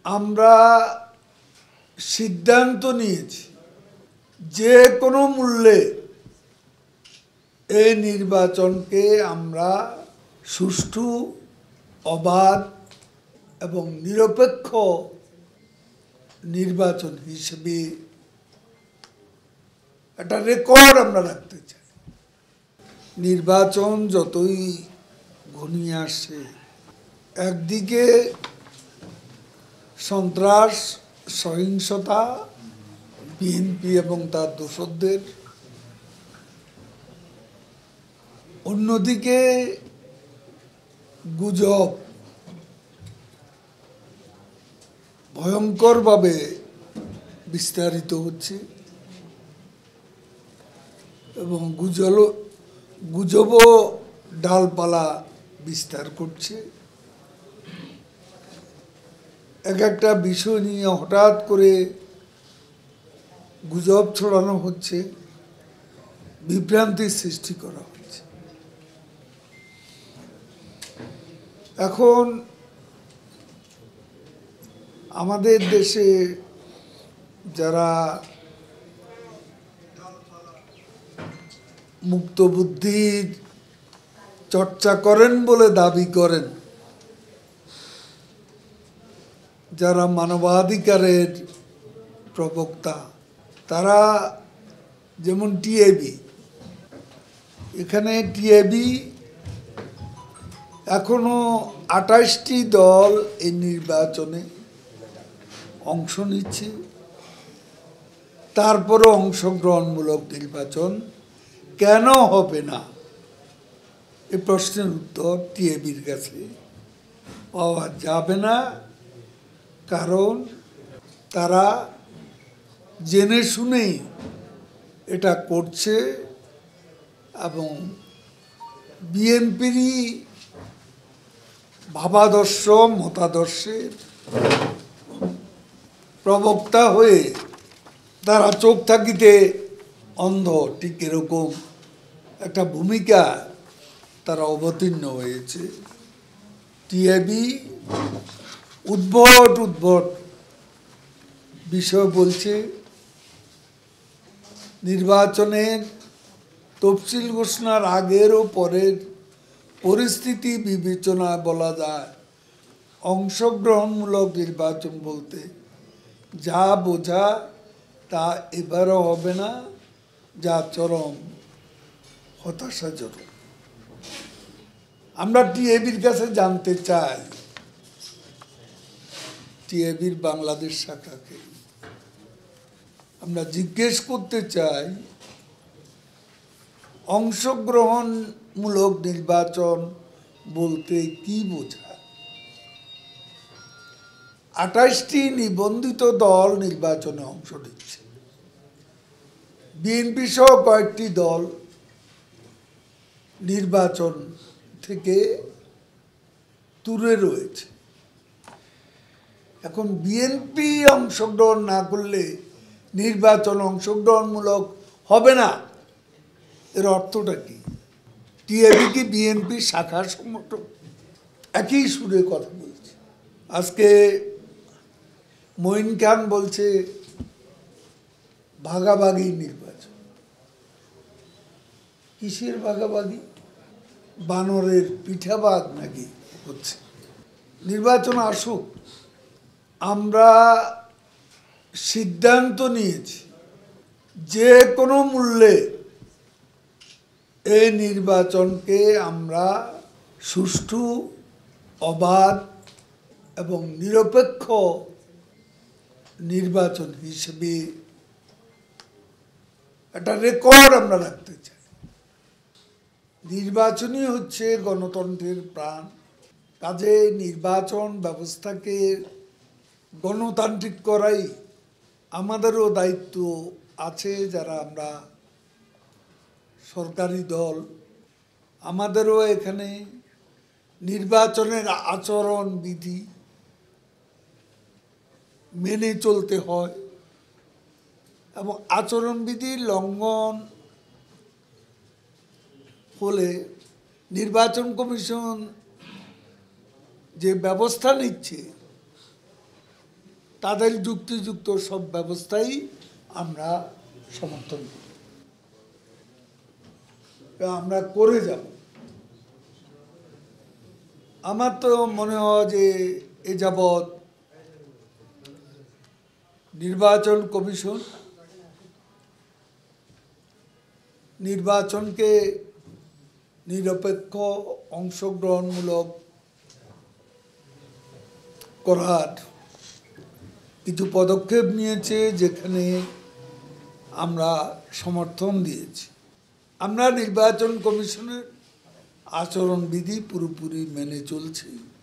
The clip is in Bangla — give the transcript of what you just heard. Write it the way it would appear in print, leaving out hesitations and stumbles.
আমরা সিদ্ধান্ত নিয়েছি যে কোনো মূল্যে এই নির্বাচনকে আমরা সুষ্ঠু, অবাধ এবং নিরপেক্ষ নির্বাচন হিসেবে একটা রেকর্ড আমরা রাখতে চাই। নির্বাচন যতই ঘনিয়ে আসছে, একদিকে সন্ত্রাস, সহিংসতা, বিএনপি এবং তার দোসরদের, অন্যদিকে গুজব ভয়ঙ্করভাবে বিস্তারিত হচ্ছে এবং গুজবও ডালপালা বিস্তার করছে। এক একটা বিষয় নিয়ে হঠাৎ করে গুজব ছড়ানো হচ্ছে, বিভ্রান্তির সৃষ্টি করা হচ্ছে। এখন আমাদের দেশে যারা মুক্ত বুদ্ধির চর্চা করেন বলে দাবি করেন, যারা মানবাধিকারের প্রবক্তা, তারা যেমন টিআইবি, এখানে টিআইবি এখনো ২৮টি দল এই নির্বাচনে অংশ নিচ্ছে। তারপরও অংশগ্রহণমূলক নির্বাচন কেন হবে না, এই প্রশ্নের উত্তর টিআইবির কাছে পাওয়া যাবে না। কারণ তারা জেনে শুনেই এটা করছে এবং বিএনপিরই ভাবাদর্শ, মতাদর্শের প্রবক্তা হয়ে তারা চোখ থাকিতে অন্ধ, ঠিক এরকম একটা ভূমিকা তারা অবতীর্ণ হয়েছে। টিআইবি উদ্ভট বিষয় বলছে। নির্বাচনের তফসিল ঘোষণার আগের ও পরের পরিস্থিতি বিবেচনায় বলা যায়, অংশগ্রহণমূলক নির্বাচন বলতে যা বোঝা তা এবারও হবে না, যা চরম হতাশাজনক। আমরা টিআইবির কাছে জানতে চাই, টিআইবির বাংলাদেশ শাখাকে আমরা জিজ্ঞেস করতে চাই, অংশগ্রহণমূলক নির্বাচন বলতে কি বোঝায়? ২৮টি নিবন্ধিত দল নির্বাচনে অংশ নিচ্ছে। বিএনপি সহ কয়েকটি দল নির্বাচন থেকে দূরে রয়েছে। এখন বিএনপি অংশগ্রহণ না করলে নির্বাচন অংশগ্রহণমূলক হবে না, এর অর্থটা কি? টিআইবি কি বিএনপি শাখার সংগঠন? একই সুরে কথা বলছে। আজকে মঈন খান বলছে ভাগাভাগি নির্বাচন। কিসের ভাগাভাগি? বানরের পিঠাভাগ নাকি হচ্ছে? নির্বাচন আসুক, আমরা সিদ্ধান্ত নিয়েছি যে কোনো মূল্যে এই নির্বাচনকে আমরা সুষ্ঠু, অবাধ এবং নিরপেক্ষ নির্বাচন হিসেবে একটা রেকর্ড আমরা রাখতে চাই। নির্বাচনই হচ্ছে গণতন্ত্রের প্রাণ। কাজে নির্বাচন ব্যবস্থাকে গণতান্ত্রিক করাই আমাদেরও দায়িত্ব আছে। যারা আমরা সরকারি দল, আমাদেরও এখানে নির্বাচনের আচরণ বিধি মেনে চলতে হয় এবং আচরণবিধি লঙ্ঘন হলে নির্বাচন কমিশন যে ব্যবস্থা নিচ্ছে তাদের যুক্তিযুক্ত সব ব্যবস্থাই আমরা সমর্থন করি, আমরা করে যাব। আমার তো মনে হয় যে এ যাবৎ নির্বাচন কমিশন নির্বাচনকে নিরপেক্ষ অংশগ্রহণমূলক করার কিছু পদক্ষেপ নিয়েছে, যেখানে আমরা সমর্থন দিয়েছি। আমরা নির্বাচন কমিশনের আচরণবিধি পুরোপুরি মেনে চলছি।